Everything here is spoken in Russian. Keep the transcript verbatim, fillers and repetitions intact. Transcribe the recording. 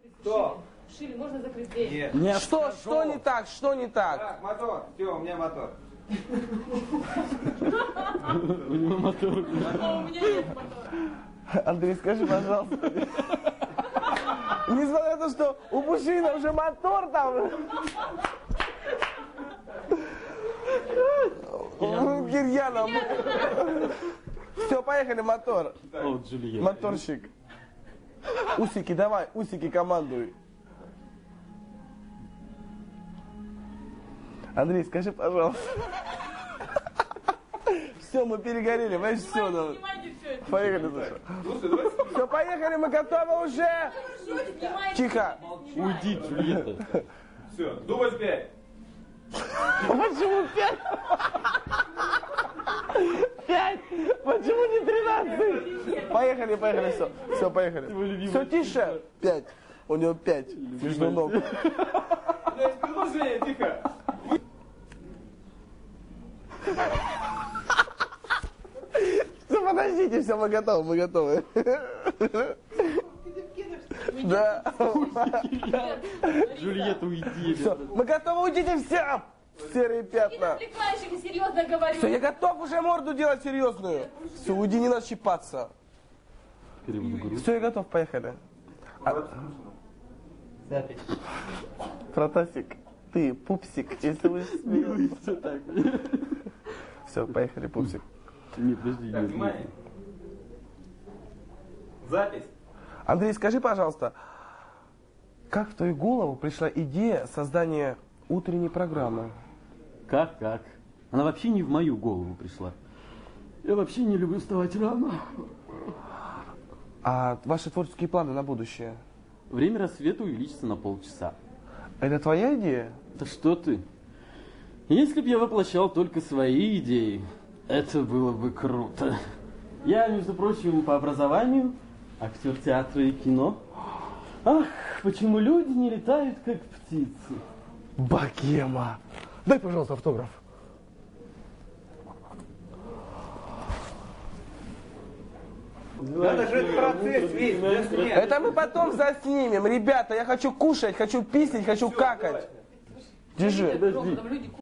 Что? Шили, можно закрыть дверь? Нет. Не Что, что не так, что не так? Так, мотор. Все, у меня мотор. У него мотор. А у меня нет мотора. Андрей, скажи, пожалуйста. Несмотря на то, что у мужчины уже мотор там. Кирьяна. Все, поехали, мотор. О, Джульетта. Моторщик. Усики, давай, усики, командуй. Андрей, скажи, пожалуйста. Все, мы перегорели, понимаешь, все. Ну. Поехали, Саша. Все, поехали, мы готовы уже. Тихо. Уйди, Джульетта. Все, дубль пять. Почему пять? Пять? Почему не тринадцать? Поехали, поехали, все. Все, поехали. Все, тише. Пять. У него пять. Между ног. Продолжение, тихо. Все, подождите, все, мы готовы, мы готовы. Да. Джульетта, уйди. Все, мы готовы, уйдите все. Серые пятна. Ты отвлекаешь, я серьезно говорю. Все, я готов уже морду делать серьезную. Все, уйди, не надо щипаться. Все, я готов, поехали. А... Протасик, ты пупсик, если вы смеетесь. Все, поехали, пупсик. Не, подожди. Так, нет, внимание. Запись. Андрей, скажи, пожалуйста, как в твою голову пришла идея создания утренней программы? Как, как? Она вообще не в мою голову пришла. Я вообще не люблю вставать рано. А ваши творческие планы на будущее? Время рассвета увеличится на полчаса. Это твоя идея? Да что ты? Если б я воплощал только свои идеи, это было бы круто. Я, между прочим, по образованию актер театра и кино. Ах, почему люди не летают, как птицы? Богема. Дай, пожалуйста, автограф. Надо же этот процесс весь заснять. Это мы потом заснимем. Ребята, я хочу кушать, хочу писать, хочу какать. Держи. Подожди.